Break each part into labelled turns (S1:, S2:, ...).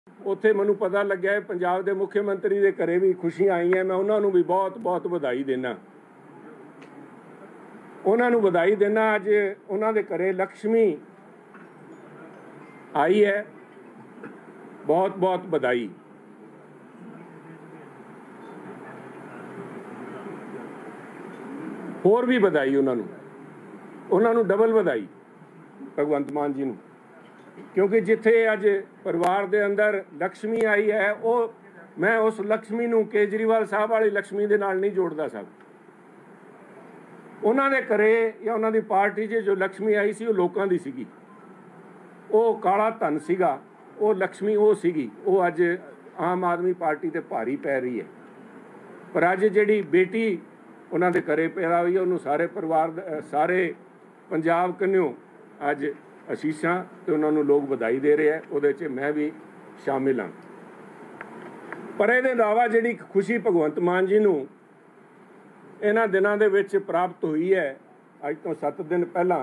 S1: ਉੱਥੇ ਮੈਨੂੰ ਪਤਾ ਲੱਗਿਆ ਪੰਜਾਬ ਦੇ ਮੁੱਖ ਮੰਤਰੀ ਦੇ ਘਰੇ ਵੀ ਖੁਸ਼ੀਆਂ ਆਈਆਂ। ਮੈਂ ਉਹਨਾਂ ਨੂੰ ਵੀ ਬਹੁਤ ਬਹੁਤ ਵਧਾਈ ਦਿੰਦਾ। ਉਹਨਾਂ ਨੂੰ ਵਧਾਈ ਦਿੰਦਾ। ਅੱਜ ਉਹਨਾਂ ਦੇ ਘਰੇ ਲక్ష్ਮੀ ਆਈ ਹੈ। ਬਹੁਤ ਬਹੁਤ ਵਧਾਈ। ਹੋਰ ਵੀ ਵਧਾਈ ਉਹਨਾਂ ਨੂੰ ਡਬਲ ਵਧਾਈ ਭਗਵੰਤ ਮਾਨ ਜੀ ਨੂੰ, क्योंकि जिथे अज परिवार के अंदर लक्ष्मी आई है वो मैं उस लक्ष्मी नूं केजरीवाल साहब वाली लक्ष्मी दे नाल नहीं जोड़ता साहब। उन्होंने घरे या उन्होंने पार्टी जो लक्ष्मी आई सी वो लोगों की सीगी, वो काला धन सीगा, वो लक्ष्मी वो सीगी, वो अज आम आदमी पार्टी ते भारी पै रही है। पर अज जिहड़ी बेटी उन्होंने घरे पैदा हुई है उन्होंने सारे परिवार सारे पंजाब कन्यों अज असीसां तो उन्होंने लोग बधाई दे रहे हैं। उहदे च मैं भी शामिल हाँ। पर इहदे इलावा जिहड़ी खुशी भगवंत मान जी नूं इन्हां दिनां दे विच प्राप्त हुई है अज तो 7 दिन पहला,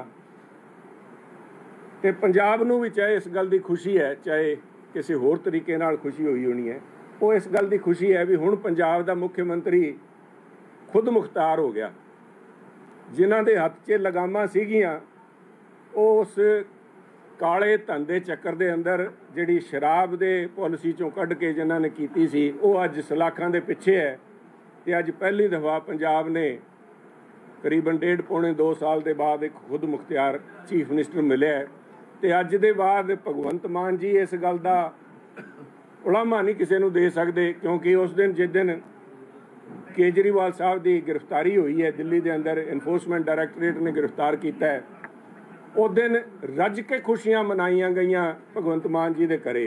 S1: ते पंजाब नूं भी चाहे इस गल की खुशी है, चाहे किसी होर तरीके नाल खुशी हुई होनी है, वो इस गल की खुशी है भी हुण पंजाब दा मुख्यमंत्री खुद मुख्तार हो गया। जिन्हां दे हत्थ 'च लगामां सीगियां उस काले धन के चक्कर के अंदर जिहड़ी शराब के पॉलिसी चों कढ़ के जिन्हां ने कीती सी वो अज सलाखां दे पिछे है। ते अज पहली दफ़ा पंजाब ने करीबन 1.5-2 साल के बाद एक खुद मुख्तियार चीफ मिनिस्टर मिले है। ते अज दे बाद भगवंत मान जी इस गल का उलामा नहीं किसी नूं दे सकते, क्योंकि उस दिन जिस दिन केजरीवाल साहब की गिरफ्तारी हुई है दिल्ली के अंदर, इन्फोर्समेंट डायरैक्टरेट ने गिरफ्तार किया है, उस दिन रज के खुशियां मनाइया गई भगवंत मान जी के घरे।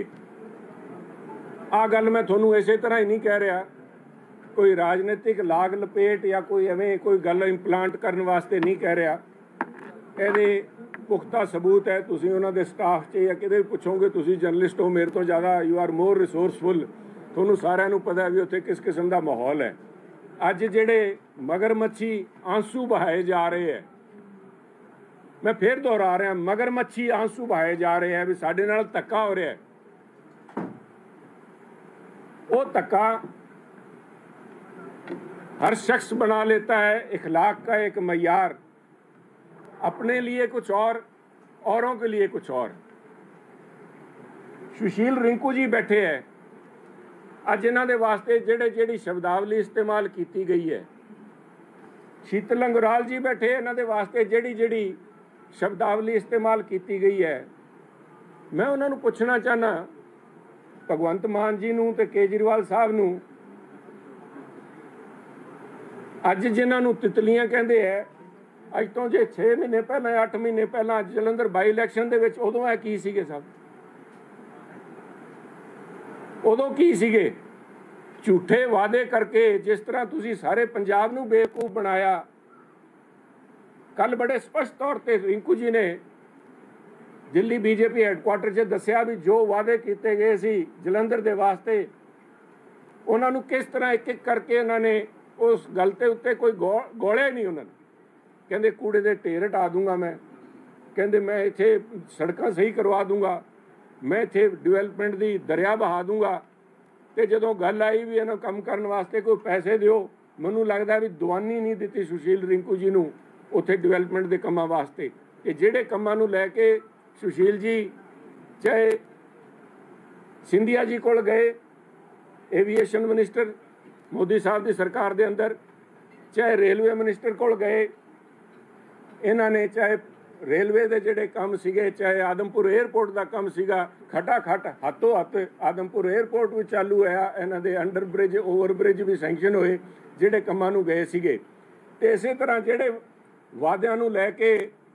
S1: आ गल मैं थोनू इसे तरह ही नहीं कह रहा, कोई राजनीतिक लाग लपेट या कोई एवें कोई गल इंपलांट करने वास्ते नहीं कह रहा। ये पुख्ता सबूत है। तुसीं उन्हां दे स्टाफ च या किते पुछोगे, तुसीं जर्नलिस्ट हो मेरे तो ज़्यादा, यू आर मोर रिसोर्सफुल, थोनू सारिआं नूं पता है भी उत्थे किस किस्म का माहौल है। अज जिहड़े मगरमच्छी आंसू बहाए जा रहे हैं, मैं फिर दोहरा रहा, मगरमच्छी आंसू बहाए जा रहे हैं भी साडे नाल धक्का हो रहा है। वो धक्का हर शख्स बना लेता है इखलाक का एक मयार, अपने लिए कुछ और, औरों के लिए कुछ और। सुशील रिंकू जी बैठे हैं, अज इन्हां दे वास्ते जिहड़ी शब्दावली इस्तेमाल की गई है। शीतल अंगराल जी बैठे, इन्हां दे वास्ते जिहड़ी शब्दावली इस्तेमाल की गई है। मैं उन्होंने पूछना चाहना भगवंत मान जी नूं ते केजरीवाल साहब नूं, अज जिन्होंने तितलियां कहते हैं, अज तो जे 6 महीने पहले 8 महीने पहला जलंधर बाई इलैक्शन दे विच उदों है की सीगे साहब, उदों की सीगे झूठे वादे करके जिस तरह तुसी सारे पंजाब नूं बेवकूफ बनाया। कल बड़े स्पष्ट तौर पर रिंकू जी ने दिल्ली बीजेपी हैडकुआटर से दसिया भी जो वादे किए गए सी जलंधर के वास्ते उन्होंने किस तरह एक एक करके उन्होंने उस गल के उत्ते कोई गौलिया नहीं। उन्होंने कहते कूड़े के ढेर हटा दूंगा, मैं कहते मैं इत्थे सड़कां सही करवा दूंगा, मैं इत्थे डिवेलपमेंट की दरिया बहा दूंगा। तो जो गल आई भी इन्होंने काम करने वास्ते कोई पैसे दिओ, मैनूं लगदा भी दवानी नहीं दी सुशील रिंकू जी नूं उत्थे डिवेलपमेंट के कामां वास्ते। कि जिहड़े कामां नूं लैके सुशील जी चाहे सिंधिया जी कोल गए, एवीएशन मिनिस्टर मोदी साहब की सरकार के अंदर, चाहे रेलवे मिनिस्टर कोल गए, इन्हां ने चाहे रेलवे के जिहड़े काम सीगे, चाहे आदमपुर एयरपोर्ट का काम सीगा, खटाखट हाथों हत्थ आदमपुर एयरपोर्ट भी चालू होया, इन्हां दे अंडर ब्रिज ओवर ब्रिज भी सैंक्शन होए जिहड़े कामां नूं गए सीगे। ते इसे तरह जिहड़े वादियां नूं लैके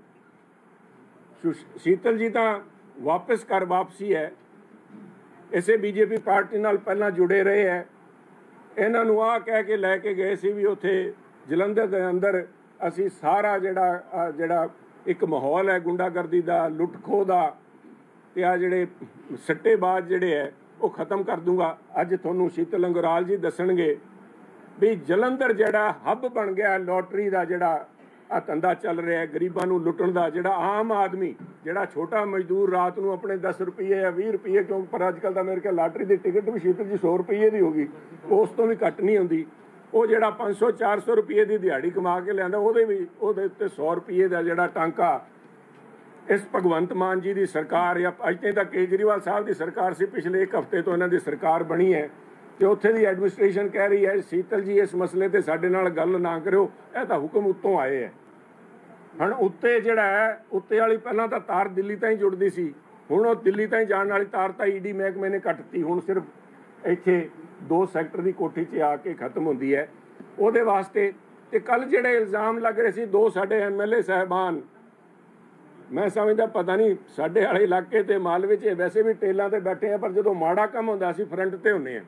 S1: शीतल जी तो वापस कर वापसी है, इसे बीजेपी पार्टी नाल पहला जुड़े रहे हैं। इन्हां नूं आ कह के लैके गए सी भी उत्थे जलंधर के अंदर असी सारा जिहड़ा एक माहौल है गुंडागर्दी का, लुट खोह का, ते आ जिहड़े सट्टेबाज जिहड़े है वो खत्म कर दूंगा। अज तुहानूं शीतल अंगराल जी दसणगे भी जलंधर जिहड़ा हब बन गया लॉटरी का, जिहड़ा ਆ ਧੰਦਾ ਚੱਲ ਰਿਹਾ ਹੈ ਗਰੀਬਾਂ ਨੂੰ ਲੁੱਟਣ ਦਾ। ਜਿਹੜਾ ਆਮ ਆਦਮੀ, ਜਿਹੜਾ ਛੋਟਾ ਮਜ਼ਦੂਰ ਰਾਤ ਨੂੰ ਆਪਣੇ 10 ਰੁਪਏ ਜਾਂ 20 ਰੁਪਏ, ਕਿਉਂਕਿ ਪਰ ਅੱਜ ਕੱਲ੍ਹ ਤਾਂ ਮੇਰੇ ਖਿਆਲ ਲਾਟਰੀ ਦੀ ਟਿਕਟ ਵੀ ਸ਼ੀਤਲ ਜੀ 100 ਰੁਪਏ ਦੀ ਹੋ ਗਈ, ਉਸ ਤੋਂ ਵੀ ਘੱਟ ਨਹੀਂ ਹੁੰਦੀ। ਉਹ ਜਿਹੜਾ 500-400 ਰੁਪਏ ਦੀ ਦਿਹਾੜੀ ਕਮਾ ਕੇ ਲਿਆਂਦਾ, ਉਹਦੇ ਉੱਤੇ 100 ਰੁਪਏ ਦਾ ਜਿਹੜਾ ਟਾਂਕਾ ਇਸ ਭਗਵੰਤ ਮਾਨ ਜੀ ਦੀ ਸਰਕਾਰ ਜਾਂ ਅੱਜ ਤਾਂ ਕੇਜਰੀਵਾਲ ਸਾਹਿਬ ਦੀ ਸਰਕਾਰ ਸੀ, ਪਿਛਲੇ 1 ਹਫ਼ਤੇ ਤੋਂ ਇਹਨਾਂ ਦੀ ਸਰਕਾਰ ਬਣੀ ਹੈ ਤੇ ਉੱਥੇ ਦੀ ਐਡਮਿਨਿਸਟ੍ਰੇਸ਼ਨ ਕਹਿ ਰਹੀ ਹੈ ਸ਼ੀਤਲ ਜੀ ਇਸ ਮਸਲੇ ਤੇ ਸਾਡੇ ਨਾਲ ਗੱਲ ਨਾ ਕਰਿਓ, ਇਹ ਤਾਂ ਹੁਕਮ ਉੱਤੋਂ ਆਏ ਹੈ। ਹੁਣ ਉੱਤੇ ਜਿਹੜਾ ਹੈ, ਉੱਤੇ ਵਾਲੀ ਪਹਿਲਾਂ ਤਾਂ ਤਾਰ ਦਿੱਲੀ ਤਾਂ ਹੀ ਜੁੜਦੀ ਸੀ, ਹੁਣ ਉਹ ਦਿੱਲੀ ਤਾਂ ਹੀ ਜਾਣ ਵਾਲੀ ਤਾਰ ਤਾਂ ਈਡੀ ਮਹਿਕਮੇ ਨੇ ਕੱਟਤੀ, ਹੁਣ ਸਿਰਫ ਇੱਥੇ 2 ਸੈਕਟਰ ਦੀ ਕੋਠੀ 'ਚ ਆ ਕੇ ਖਤਮ ਹੁੰਦੀ ਹੈ ਉਹਦੇ ਵਾਸਤੇ। ਤੇ ਕੱਲ ਜਿਹੜੇ ਇਲਜ਼ਾਮ ਲੱਗ ਰਹੇ ਸੀ 2 ਸਾਡੇ MLA ਸਾਹਿਬਾਨ, ਮੈਂ ਸਮਝਦਾ ਪਤਾ ਨਹੀਂ ਸਾਡੇ ਵਾਲੇ ਇਲਾਕੇ ਤੇ ਮਾਲਵੇ 'ਚ ਵੈਸੇ ਵੀ ਟੇਲਾਂ ਤੇ ਬੈਠੇ ਆ, ਪਰ ਜਦੋਂ ਮਾੜਾ ਕੰਮ ਹੁੰਦਾ ਅਸੀਂ ਫਰੰਟ ਤੇ ਹੁੰਦੇ ਹਾਂ।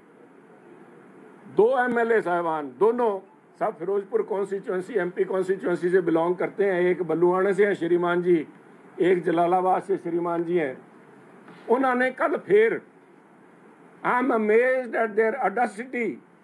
S1: 2 MLA साहबान दोनों सब फिरोजपुर कॉन्स्टिट्यूंसी MP कॉन्स्टिट्यूंसी से बिलोंग करते हैं। एक बल्लुआना से हैं श्रीमान जी, एक जलालाबाद से श्रीमान जी हैं। उन्होंने कल फिर I am amazed at their audacity,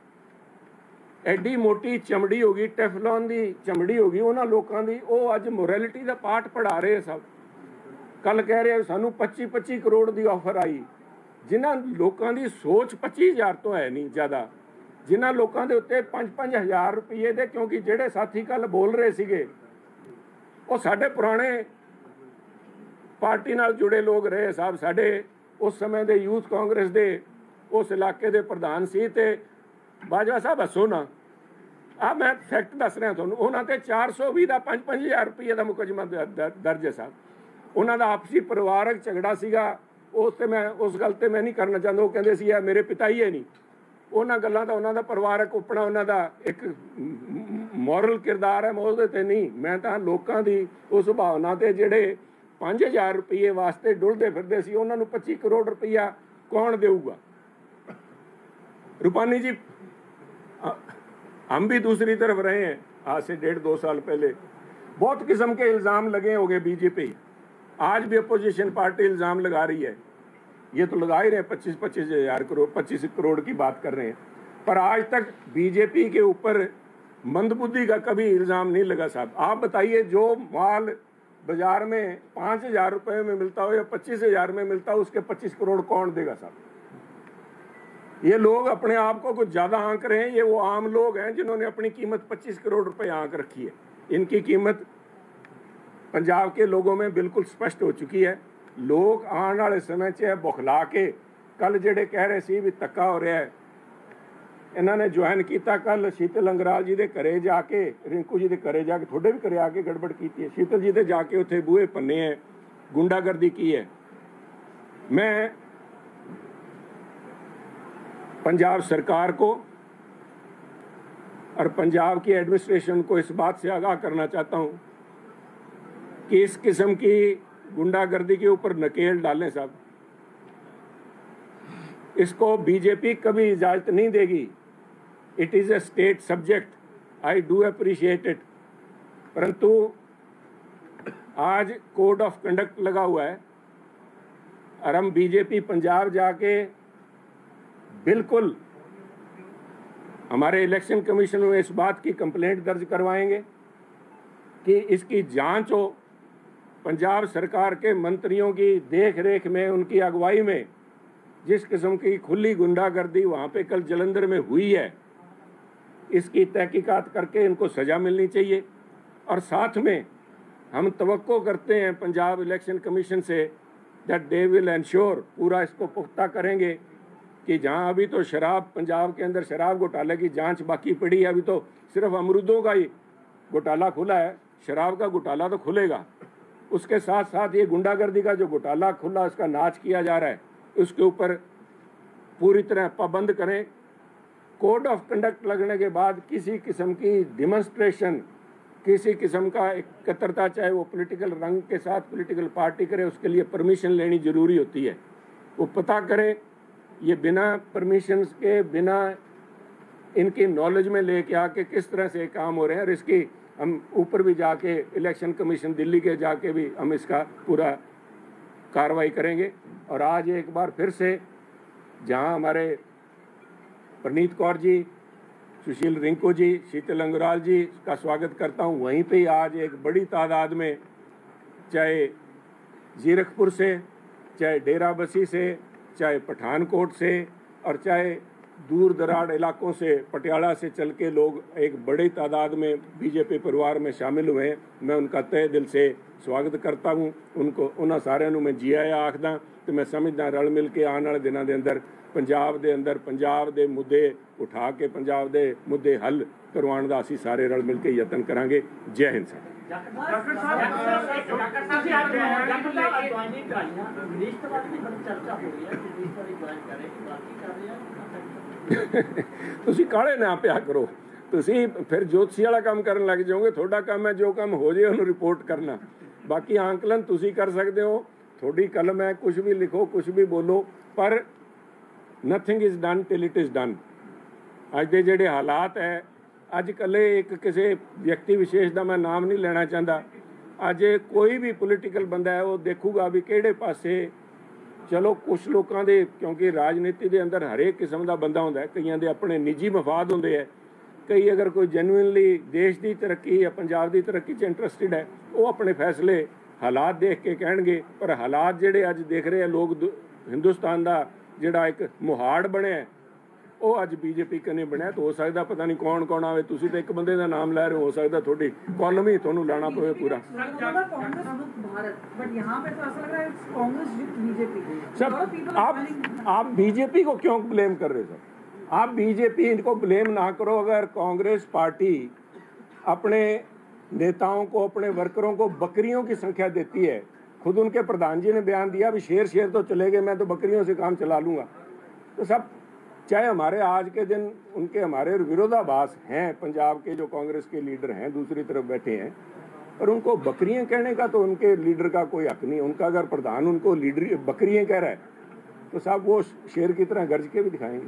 S1: एडी मोटी चमड़ी होगी, टेफलॉन की चमड़ी होगी उन्होंने लोगों की, वो अज मोरैलिटी का पाठ पढ़ा रहे सब। कल कह रहे सानू 25-25 करोड़ की ऑफर आई, जिन्होंने लोगों की सोच 25,000 तो है नहीं ज़्यादा, जिन्हों लोगों के उत्ते 5-5 हज़ार रुपये दे, क्योंकि जेडे साथी कल बोल रहे थे वो साढ़े पुराने पार्टी नाल जुड़े लोग रहे साहब, साढ़े उस समय दे यूथ कांग्रेस दे उस इलाके दे प्रधान सी। ते बाजवा साहब हसो ना, आ मैं फैक्ट दस रहा तुहानूं, उन्होंने 420 का 5-5 हज़ार रुपये का मुकदमा दर्ज है साहब। उन्होंने आपसी परिवारक झगड़ा सीगा, उस गल ते मैं नहीं करना चाहता। वो कहते सी मेरे पिता ही है नहीं, उन्होंने गल्लां दा उन्होंने परिवारक अपना उन्हों का एक मॉरल किरदार है, मैं उहदे ते नहीं। मैं तो लोगों की उस भावना ते जिहड़े 5,000 रुपये वास्ते डुलदे फिरदे सी, उन्होंने 25 करोड़ रुपया कौन देऊगा? रूपानी जी, हम भी दूसरी तरफ रहे हैं आज से 1.5-2 साल पहले। बहुत किस्म के इल्ज़ाम लगे हो गए बीजेपी, आज भी अपोजिशन पार्टी इल्ज़ाम लगा रही है, ये तो लगा ही रहे 25-25 हज़ार करोड़, 25 करोड़ की बात कर रहे हैं, पर आज तक बीजेपी के ऊपर मंदबुद्धि का कभी इल्ज़ाम नहीं लगा साहब। आप बताइए, जो माल बाजार में 5,000 रुपये में मिलता हो या 25,000 में मिलता हो, उसके 25 करोड़ कौन देगा साहब? ये लोग अपने आप को कुछ ज़्यादा आंक रहे हैं, ये वो आम लोग हैं जिन्होंने अपनी कीमत 25 करोड़ रुपये आंक रखी है। इनकी कीमत पंजाब के लोगों में बिल्कुल स्पष्ट हो चुकी है। लोग आने वाले समय च बुखला के, कल जेडे कह रहे सी भी धक्का हो रहा है, इन्होंने ज्वाइन किया कल शीतल अंगराल जी के घरे जाके, रिंकू जी के घरे जाके, थोड़े भी घरे आके गड़बड़ की है, शीतल जी के जाके उत्थे बूहे भन्ने हैं, गुंडागर्दी की है। मैं पंजाब सरकार को और पंजाब की एडमिनिस्ट्रेशन को इस बात से आगाह करना चाहता हूँ कि इस किस्म की गुंडागर्दी के ऊपर नकेल डालें साहब। इसको बीजेपी कभी इजाज़त नहीं देगी। It is a state subject, I do appreciate it, परंतु आज कोड ऑफ कंडक्ट लगा हुआ है और हम बीजेपी पंजाब जाके बिल्कुल हमारे इलेक्शन कमीशन में इस बात की कंप्लेंट दर्ज करवाएंगे कि इसकी जांच हो। पंजाब सरकार के मंत्रियों की देख रेख में, उनकी अगुवाई में जिस किस्म की खुली गुंडागर्दी वहाँ पे कल जलंधर में हुई है, इसकी तहकीकात करके इनको सज़ा मिलनी चाहिए। और साथ में हम तवक्को करते हैं पंजाब इलेक्शन कमीशन से दैट दे विल एंश्योर, पूरा इसको पुख्ता करेंगे कि जहाँ अभी तो शराब, पंजाब के अंदर शराब घोटाले की जांच बाकी पड़ी है, अभी तो सिर्फ अमरूदों का ही घोटाला खुला है, शराब का घोटाला तो खुलेगा। उसके साथ साथ ये गुंडागर्दी का जो घोटाला खुला, उसका नाच किया जा रहा है, उसके ऊपर पूरी तरह पाबंद करें। कोड ऑफ कंडक्ट लगने के बाद किसी किस्म की डिमॉन्स्ट्रेशन, किसी किस्म का एकत्रता, चाहे वो पॉलिटिकल रंग के साथ पॉलिटिकल पार्टी करे, उसके लिए परमिशन लेनी ज़रूरी होती है। वो पता करें, ये बिना परमिशंस के, बिना इनकी नॉलेज में लेके आके किस तरह से काम हो रहे हैं। और इसकी हम ऊपर भी जाके इलेक्शन कमीशन दिल्ली के जाके भी हम इसका पूरा कार्रवाई करेंगे। और आज एक बार फिर से जहां हमारे प्रनीत कौर जी, सुशील रिंकू जी, शीतल अंगुराल जी का स्वागत करता हूं। वहीं पे आज एक बड़ी तादाद में, चाहे जीरकपुर से, चाहे डेराबसी से, चाहे पठानकोट से और चाहे दूर दराज इलाकों से, पटियाला से चल के लोग एक बड़ी तादाद में बीजेपी परिवार में शामिल हुए हैं। मैं उनका तहे दिल से स्वागत करता हूं। उनको उन्होंने सारे मैं जी आया आखदा। तो मैं समझदा रल मिल के आने वाले दिनों के अंदर पंजाब के मुद्दे उठा के पंजाब के मुद्दे हल करवाने का असीं सारे रल मिल के यतन करांगे। जय हिंद साहब। ਤੁਸੀਂ ਕਾਲੇ ਨਾ ਪਿਆ ਕਰੋ, ਤੁਸੀਂ ਫਿਰ ਜੋਤਸ਼ੀ ਵਾਲਾ ਕੰਮ ਕਰਨ ਲੱਗ ਜਾਓਗੇ। ਤੁਹਾਡਾ ਕੰਮ ਹੈ ਜੋ ਕੰਮ ਹੋ ਜੇ ਉਹਨੂੰ ਰਿਪੋਰਟ ਕਰਨਾ, ਬਾਕੀ ਆਂਕਲਨ ਤੁਸੀਂ ਕਰ ਸਕਦੇ ਹੋ। ਤੁਹਾਡੀ ਕਲਮ ਹੈ, ਕੁਝ ਵੀ ਲਿਖੋ, ਕੁਝ ਵੀ ਬੋਲੋ, ਪਰ nothing is done till it is done. ਅੱਜ ਦੇ ਜਿਹੜੇ ਹਾਲਾਤ ਹੈ, ਅੱਜ ਕੱਲੇ ਇੱਕ ਕਿਸੇ ਵਿਅਕਤੀ ਵਿਸ਼ੇਸ਼ ਦਾ ਮੈਂ ਨਾਮ ਨਹੀਂ ਲੈਣਾ ਚਾਹੁੰਦਾ। ਅੱਜ ਕੋਈ ਵੀ ਪੋਲੀਟੀਕਲ ਬੰਦਾ ਹੈ ਉਹ ਦੇਖੂਗਾ ਵੀ ਕਿਹੜੇ ਪਾਸੇ ਚਲੋ। ਕੁਛ ਲੋਕਾਂ ਦੇ, ਕਿਉਂਕਿ ਰਾਜਨੀਤੀ ਦੇ ਅੰਦਰ ਹਰੇਕ ਕਿਸਮ ਦਾ ਬੰਦਾ ਹੁੰਦਾ, ਕਈਆਂ ਦੇ ਆਪਣੇ ਨਿੱਜੀ ਮਫਾਦ ਹੁੰਦੇ ਹੈ। ਕਈ ਅਗਰ ਕੋਈ ਜੈਨੂਇਨਲੀ ਦੇਸ਼ ਦੀ ਤਰੱਕੀ ਜਾਂ ਪੰਜਾਬ ਦੀ ਤਰੱਕੀ 'ਚ ਇੰਟਰਸਟਿਡ ਹੈ, ਉਹ ਆਪਣੇ ਫੈਸਲੇ ਹਾਲਾਤ ਦੇਖ ਕੇ ਕਹਿਣਗੇ। ਪਰ ਹਾਲਾਤ ਜਿਹੜੇ ਅੱਜ ਦੇਖ ਰਹੇ ਆ ਲੋਕ, ਹਿੰਦੁਸਤਾਨ ਦਾ ਜਿਹੜਾ ਇੱਕ ਮੁਹਾੜ ਬਣਿਆ ਉਹ ਅੱਜ ਬੀਜੇਪੀ ਕਨੇ ਬਣਿਆ। ਤਾਂ ਹੋ ਸਕਦਾ ਪਤਾ ਨਹੀਂ ਕੌਣ ਕੌਣ ਆਵੇ। ਤੁਸੀਂ ਤਾਂ ਇੱਕ ਬੰਦੇ ਦਾ ਨਾਮ ਲੈ ਰਹੇ ਹੋ ਸਕਦਾ ਤੁਹਾਡੀ ਕਾਲਮ ਹੀ ਤੁਹਾਨੂੰ ਲਾਣਾ ਪਵੇ पूरा। सब आप बीजेपी को क्यों ब्लेम कर रहे हो सर? आप बीजेपी इनको ब्लेम ना करो। अगर कांग्रेस पार्टी अपने नेताओं को, अपने वर्करों को बकरियों की संख्या देती है, खुद उनके प्रधान जी ने बयान दिया भी शेर तो चले गए, मैं तो बकरियों से काम चला लूँगा। तो सब चाहे हमारे आज के दिन उनके हमारे विरोधाभास हैं, पंजाब के जो कांग्रेस के लीडर हैं दूसरी तरफ बैठे हैं, पर उनको बकरियां कहने का तो उनके लीडर का कोई हक नहीं। उनका अगर प्रधान उनको लीडर बकरियां कह रहा है तो साहब वो शेर की तरह गर्ज के भी दिखाएंगे।